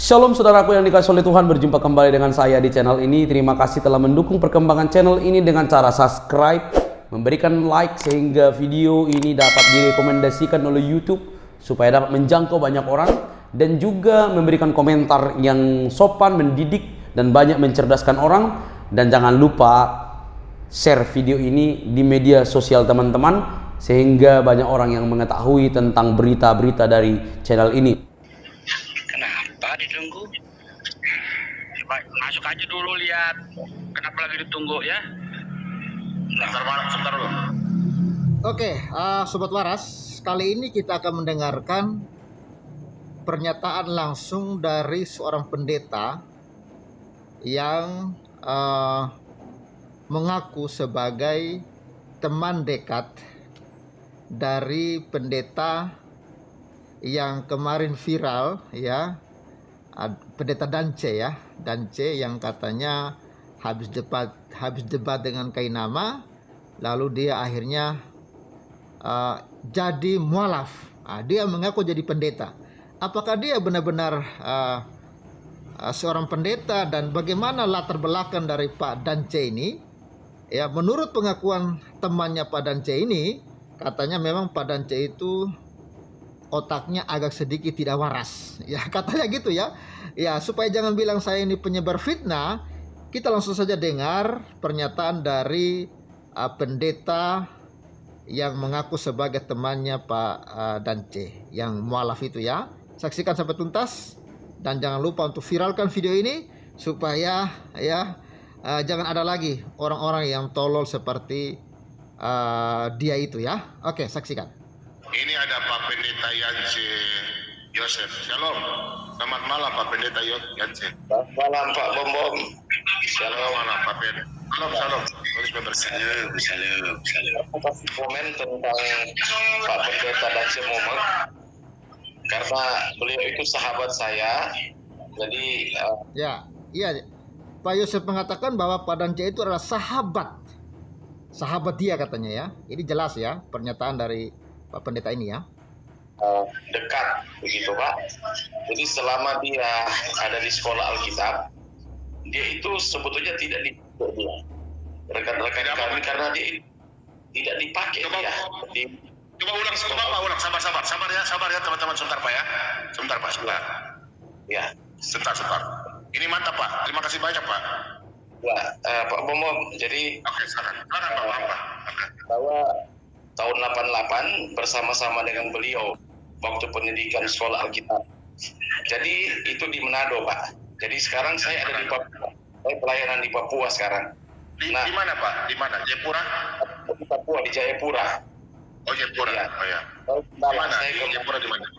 Shalom saudaraku yang dikasihi oleh Tuhan, berjumpa kembali dengan saya di channel ini. Terima kasih telah mendukung perkembangan channel ini dengan cara subscribe, memberikan like sehingga video ini dapat direkomendasikan oleh YouTube supaya dapat menjangkau banyak orang, dan juga memberikan komentar yang sopan, mendidik, dan banyak mencerdaskan orang. Dan jangan lupa share video ini di media sosial teman-teman sehingga banyak orang yang mengetahui tentang berita-berita dari channel ini. Kenapa ditunggu? Masuk aja dulu, lihat. Kenapa lagi ditunggu ya? Sebentar dulu. Oke, Sobat Waras, kali ini kita akan mendengarkan pernyataan langsung dari seorang pendeta yang mengaku sebagai teman dekat dari pendeta yang kemarin viral, ya, pendeta Dance, ya, Dance yang katanya habis debat dengan Kainama, lalu dia akhirnya jadi mualaf. Dia mengaku jadi pendeta. Apakah dia benar-benar seorang pendeta, dan bagaimana latar belakang dari Pak Dance ini? Ya, menurut pengakuan temannya Pak Dance ini, katanya memang Pak Dance itu otaknya agak sedikit tidak waras, ya, katanya gitu, ya. Ya, supaya jangan bilang saya ini penyebar fitnah, kita langsung saja dengar pernyataan dari pendeta yang mengaku sebagai temannya Pak Dance yang mualaf itu, ya. Saksikan sampai tuntas, dan jangan lupa untuk viralkan video ini supaya, ya, jangan ada lagi orang-orang yang tolol seperti dia itu, ya. Oke, saksikan. Ini ada Pak Pendeta Yance Yosef. Shalom. Selamat malam Pak Pendeta Yance. Selamat malam Pak Bom. Shalom malam Pak Pendeta. Shalom. Terus bersih. Shalom. Aku kasih komen tentang Pak Pendeta Dance Momok, karena beliau itu sahabat saya. Jadi iya, Pak Yosef mengatakan bahwa Pak Dance itu adalah sahabat dia, katanya, ya. Ini jelas, ya, pernyataan dari Pak Pendeta ini, ya. Dekat begitu Pak. Jadi selama dia ada di sekolah Alkitab, dia itu sebetulnya tidak dipakai dia. Rekan-rekan kami, karena dia tidak dipakai dia. Coba ulang. Sabar ya teman-teman, sebentar Pak ya. Sebentar. Ya. Sebentar. Ini mantap Pak. Terima kasih banyak Pak. Ya, Pak Bom. Jadi Oke, silakan Pak. bahwa tahun 88 bersama-sama dengan beliau waktu pendidikan sekolah Alkitab. Jadi itu di Manado Pak. Jadi sekarang saya ada di Papua. Saya pelayanan di Papua sekarang. Di mana Pak? Di mana? Jayapura? Di Papua, di Jayapura. Oh, Jayapura. Ya. Oh ya. Di Mana? saya Di Jayapura di mana?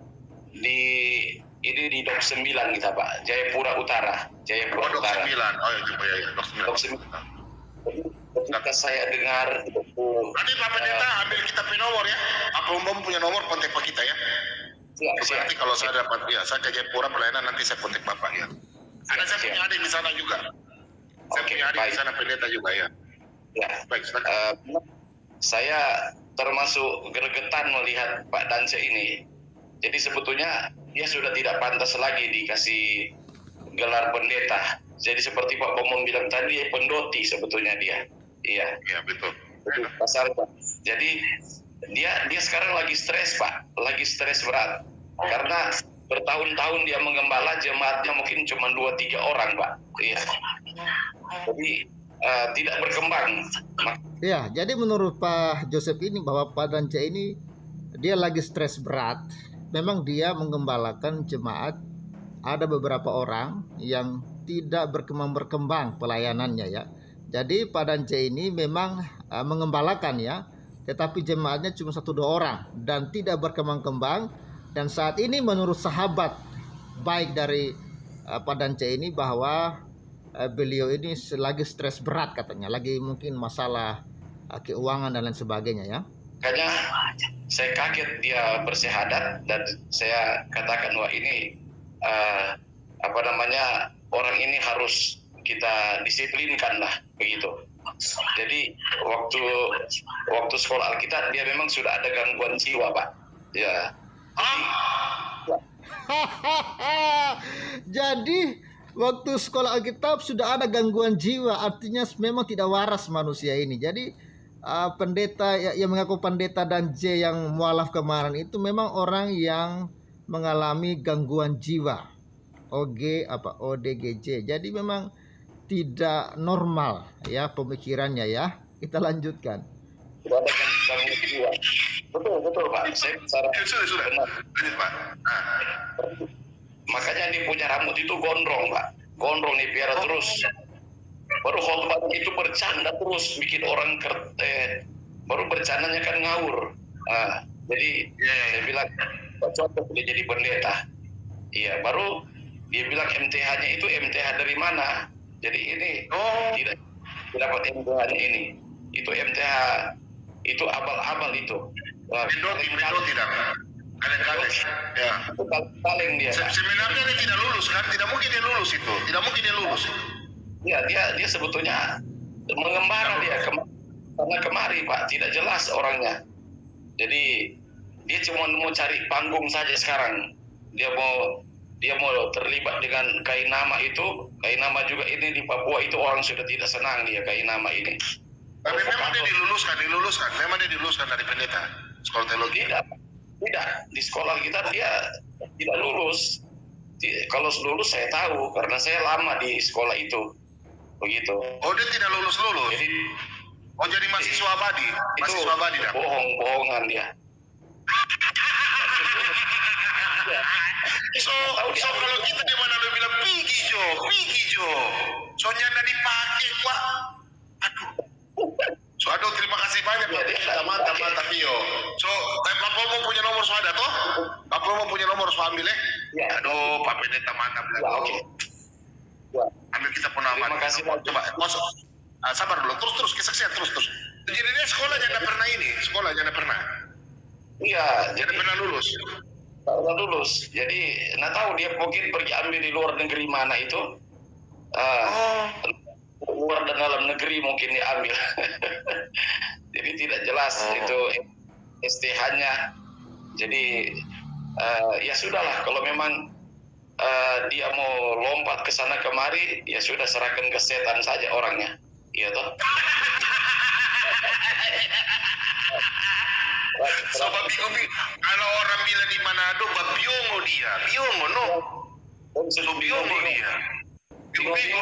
Di Dok 9 kita Pak. Jayapura Utara. Jayapura Dok Utara. 9. Oh ya, Dok 9. Dok 9. Ketika saya dengar Nanti Pak Pendeta ambil kita punya nomor ya. Apa umum punya nomor, kontak Pak kita ya. Nanti kalau saya dapat, ya saya ke Jayapura pelayanan, nanti saya kontak Bapak ya. Ada saya punya adik di sana juga. Saya punya adik di sana pendeta juga ya. Ya. Baik, silakan. Saya termasuk gregetan melihat Pak Dance ini. Jadi sebetulnya dia sudah tidak pantas lagi dikasih gelar pendeta. Jadi seperti Pak Bomon bilang tadi, pendoti sebetulnya dia. Iya. Iya, betul. Pasar Pak. Jadi dia sekarang lagi stres Pak, lagi stres berat. Karena bertahun-tahun dia menggembala, jemaatnya mungkin cuma 2-3 orang Pak. Iya. Jadi tidak berkembang. Ya, jadi menurut Pak Joseph ini bahwa Pak Dance ini dia lagi stres berat. Memang dia menggembalakan jemaat, ada beberapa orang yang tidak berkembang pelayanannya, ya. Jadi Pak Dance ini memang mengembalakan, ya, tetapi jemaatnya cuma 1-2 orang dan tidak berkembang-kembang. Dan saat ini menurut sahabat baik dari Pak Dance ini bahwa beliau ini lagi stres berat, katanya, lagi mungkin masalah keuangan dan lain sebagainya, ya. Makanya saya kaget dia bersyahadat, dan saya katakan wah ini orang ini harus kita disiplinkan lah begitu. Jadi waktu sekolah Alkitab dia memang sudah ada gangguan jiwa Pak. Ya. Jadi waktu sekolah Alkitab sudah ada gangguan jiwa, artinya memang tidak waras manusia ini. Jadi pendeta yang mengaku pendeta dan J yang mualaf kemarin itu memang orang yang mengalami gangguan jiwa. ODGJ. Jadi memang tidak normal ya pemikirannya ya. Kita lanjutkan. Tidak ada gangguan jiwa. Betul Pak. Saya bicara. Sudah. Lanjut Pak. Makanya dia punya rambut itu gondrong Pak. Gondrong nih biar terus. Baru khotbah itu bercanda terus bikin orang baru bercandanya kan ngawur. Jadi saya bilang cocok dia jadi pendeta. Iya, baru dia bilang MTH-nya itu MTH dari mana? Jadi ini tidak dapat MTH-nya ini. Itu MTH itu abal-abal itu. Mendoti tidak. Kalian ya. Paling dia. Sebenarnya dia tidak lulus kan? Tidak mungkin dia lulus itu. Tidak mungkin dia lulus. Ya, dia sebetulnya mengembara dia karena kemari Pak, tidak jelas orangnya. Jadi dia cuma mau cari panggung saja sekarang. Dia mau terlibat dengan Kainama itu. Kainama juga ini di Papua itu orang sudah tidak senang dia Kainama ini. Tapi memang dia diluluskan. Memang dia diluluskan dari pendeta sekolah teologi. Tidak. Di sekolah kita dia tidak lulus. Kalau lulus saya tahu karena saya lama di sekolah itu. Begitu. Oh, dia tidak lulus. Jadi mahasiswa abadi. Mahasiswa abadi dah. Bohongan dia. So kalau kita di mana lu bilang pergi Jo. Soalnya nggak dipakai Pak. Aduh, terima kasih banyak Pak. Mantap Tio. So, Pak Bobo punya nomor so ada toh? Pak Bobo punya nomor so ambil ya. Aduh, Pak Pendeta mantap lah. Oke. Ya. Ambil kita pun aman. Terima kasih Pak. Coba, masuk. Sabar dulu. Terus kesaksian terus. Jadi dia sekolah jangan pernah ini. Iya, Jangan pernah lulus. Udah lulus, jadi nggak tahu dia mungkin pergi ambil di luar negeri mana itu, luar dan dalam negeri mungkin dia ambil. Jadi tidak jelas itu STH-nya. Jadi ya sudahlah, kalau memang dia mau lompat ke sana kemari, ya sudah serahkan ke setan saja orangnya, iya toh. So bingung kalau orang bilang di Manado babiongo dia, biongo no. So biongo dia. Bingung.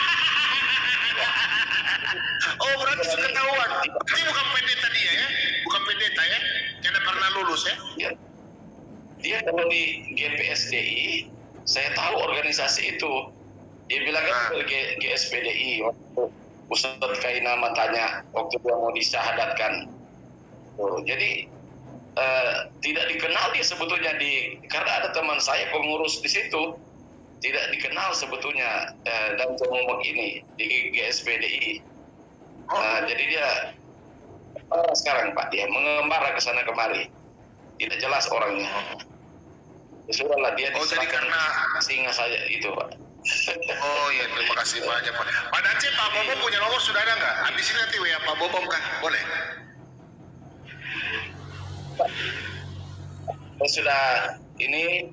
Oh berarti sudah ketahuan. Ini bukan pendeta dia ya? Bukan pendeta ya? Jangan pernah lulus ya? Dia kalau di GPSDI, saya tahu organisasi itu. Dia bilang kan GSPDI waktu Ustadz Kainama tanya waktu dia mau disyahadatkan. Jadi tidak dikenal dia sebetulnya karena ada teman saya pengurus di situ tidak dikenal sebetulnya dan ngomong ini di GSPDI. Jadi dia sekarang Pak dia mengembara ke sana kemari, tidak jelas orangnya. Sudahlah dia jadi karena singa saja itu Pak. Oh ya terima kasih banyak Pak. Pak Dace Pak Bobo punya nomor sudah ada nggak? Habis ini nanti WA Pak Bobo kan boleh? Sudah ini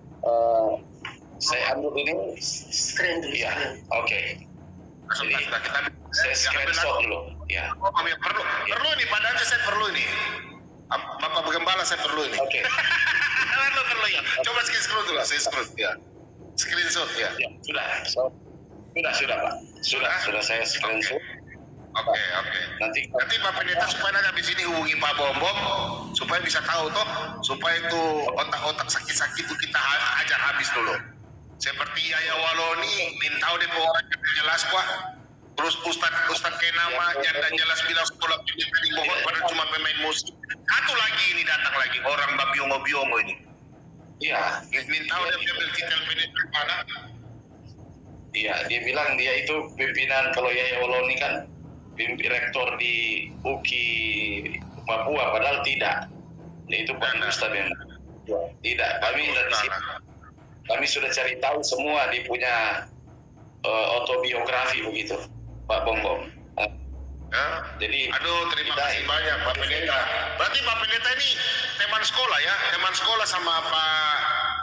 saya ambil ini screen dulu ya. Oke. Jadi saya screenshot dulu ya. Perlu ini padahal saya perlu ini. Bapak Gembala saya perlu ini. Oke. Perlu ya. Coba screenshot dulu, saya screenshot ya. Screenshot ya. Sudah Pak. Sudah saya screenshot. Oke. Nanti Pak Pendeta supaya nanti habis ini hubungi Pak Bom supaya bisa tahu toh, supaya itu otak-otak sakit-sakit itu kita ajar habis dulu. Seperti Yaya Waloni minta deh orang yang jelas Pak. Terus Ustadz Kainama dan jelas bilang sekolah pendidikan di Bogor pada cuma pemain musik. Satu lagi ini datang lagi orang babiongo ini. Iya. Minta dia ambil titel pendidikan mana? Iya, dia bilang dia itu pimpinan kalau Yaya Waloni kan pimpin rektor di UKI Papua, padahal tidak. Itu Pak Ustaz yang tidak. Kami sudah cari tahu semua, dia punya autobiografi begitu, Pak Bom. Jadi, terima kasih banyak Pak Pendeta. Berarti Pak Pendeta ini teman sekolah ya, teman sekolah sama Pak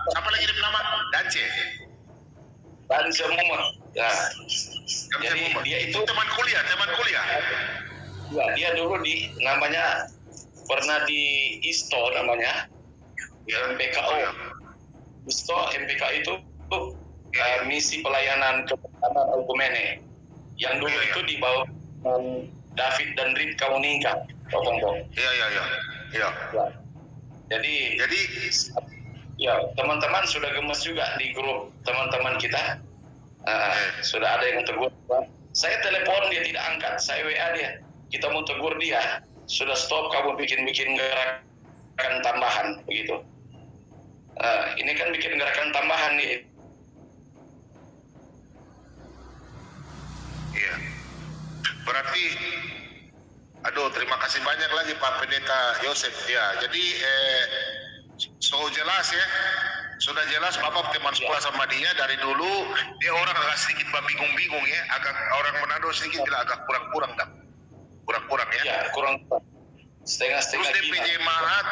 Siapa lagi dia nama? Dance. Dance Mumet. Ya. Jadi dia itu teman kuliah. Ya, dia dulu namanya pernah di ISTO namanya. Ya, MPKO. ISTO MPKO itu misi pelayanan kepada Okumene. Yang dulu itu di bawah David dan Ripka Uningka. Iya. Jadi ya teman-teman sudah gemes juga di grup teman-teman kita. Sudah ada yang tegur. Saya telepon dia tidak angkat. Saya WA dia. Kita mau tegur dia. Sudah stop kamu bikin gerakan tambahan begitu. Ini kan bikin gerakan tambahan nih. Iya. Berarti terima kasih banyak lagi Pak Pendeta Yosef. Ya, jadi jelas ya. Sudah jelas Bapak teman sekolah sama dia dari dulu. Dia orang agak sedikit bingung-bingung ya. Orang Manado sedikit bila agak kurang-kurang dah. Kurang-kurang ya. Ya, kurang. Setengah-setengah. Terus DP jemaat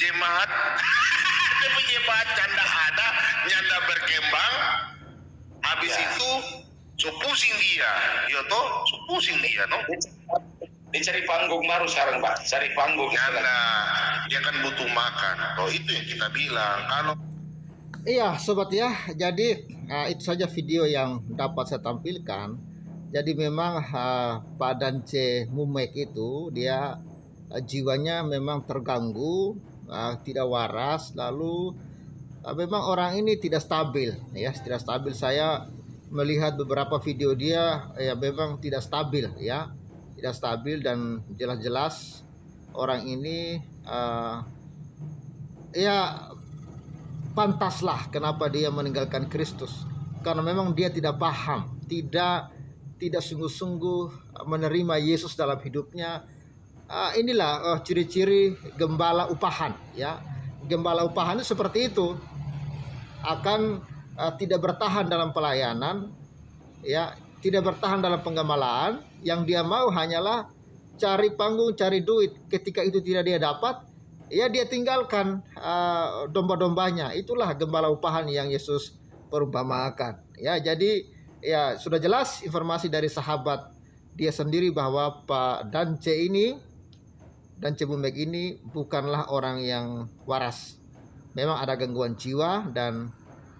DP jemaat canda ada, nyanda berkembang. Habis itu pusing dia. Ya toh, pusing dia no. Dia cari panggung baru sekarang, Pak. Cari panggung. Dia kan butuh makan. Oh, itu yang kita bilang. Kalau iya, sobat ya. Jadi itu saja video yang dapat saya tampilkan. Jadi memang Pak Dance Mumek itu dia jiwanya memang terganggu, tidak waras, lalu memang orang ini tidak stabil, ya, tidak stabil. Saya melihat beberapa video dia, ya memang tidak stabil, ya. Tidak stabil dan jelas-jelas orang ini ya pantaslah kenapa dia meninggalkan Kristus, karena memang dia tidak paham, tidak sungguh-sungguh menerima Yesus dalam hidupnya. Inilah ciri-ciri gembala upahan, ya. Gembala upahan itu seperti itu, akan tidak bertahan dalam pelayanan, ya, tidak bertahan dalam penggembalaan. Yang dia mau hanyalah cari panggung, cari duit. Ketika itu tidak dia dapat, ya dia tinggalkan domba-dombanya. Itulah gembala upahan yang Yesus perumpamakan. Ya, jadi ya sudah jelas informasi dari sahabat dia sendiri bahwa Pak Dance Mumek ini bukanlah orang yang waras. Memang ada gangguan jiwa dan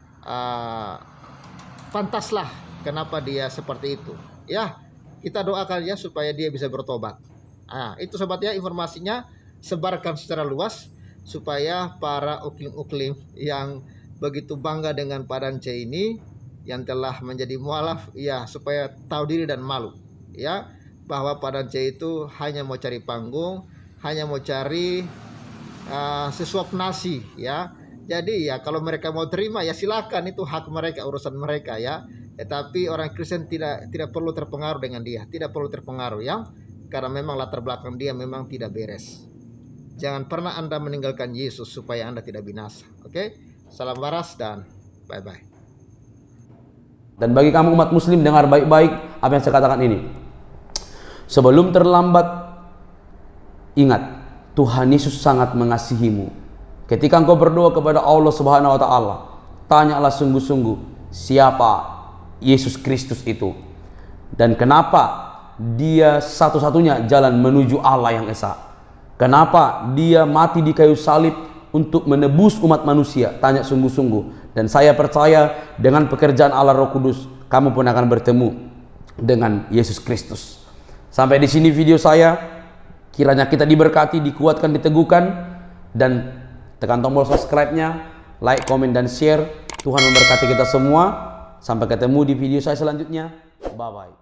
pantaslah kenapa dia seperti itu. Ya, kita doakan ya supaya dia bisa bertobat. Itu sobat ya informasinya, sebarkan secara luas supaya para uklim-uklim yang begitu bangga dengan Pak Dance ini yang telah menjadi mualaf, ya, supaya tahu diri dan malu, ya, bahwa Pak Dance itu hanya mau cari panggung, hanya mau cari sesuap nasi, ya. Jadi ya kalau mereka mau terima ya silakan, itu hak mereka, urusan mereka, ya. Tetapi orang Kristen tidak perlu terpengaruh dengan dia, tidak perlu terpengaruh, ya, karena memang latar belakang dia memang tidak beres. Jangan pernah Anda meninggalkan Yesus supaya Anda tidak binasa. Oke? Salam waras dan bye-bye. Dan bagi kamu umat muslim, dengar baik-baik apa yang saya katakan ini. Sebelum terlambat, ingat, Tuhan Yesus sangat mengasihimu. Ketika engkau berdoa kepada Allah Subhanahu wa taala, tanyalah sungguh-sungguh siapa Yesus Kristus itu dan kenapa dia satu-satunya jalan menuju Allah yang esa. Kenapa dia mati di kayu salib untuk menebus umat manusia? Tanya sungguh-sungguh. Dan saya percaya dengan pekerjaan Allah Roh Kudus, kamu pun akan bertemu dengan Yesus Kristus. Sampai di sini video saya. Kiranya kita diberkati, dikuatkan, diteguhkan, dan tekan tombol subscribe-nya, like, komen, dan share. Tuhan memberkati kita semua. Sampai ketemu di video saya selanjutnya. Bye-bye.